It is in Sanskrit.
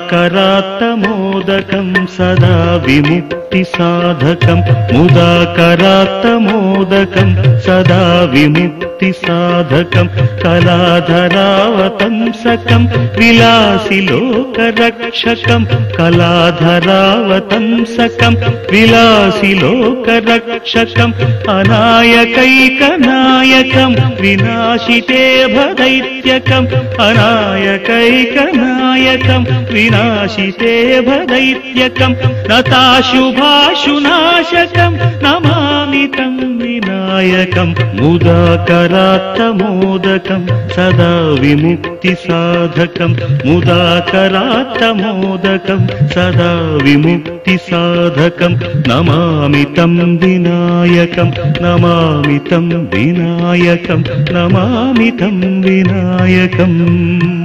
मुदाकरात्तमोदकं सदा विमुक्तिसाधकं मुदाकरात्तमोदकं सदा विमुक्तिसाधकं कलाधरावतंसकं विलासि लोकरक्षकं कलाधरावतंसकं विलासि लोकरक्षकं अनायकैकनायकं विनाशिते भदैत्यकं अनायकैकनायकं विनाशिते भदैत्यकं नताशुभाशुनाशकं नमामि तं विनायकं मुदाकरात्तमोदकं सदा विमुक्तिसाधकं मुदाकरात्तमोदकं सदा विमुक्तिसाधकं नमामि तं विनायकं नमामि तं विनायकं नमामि तं विनायकम्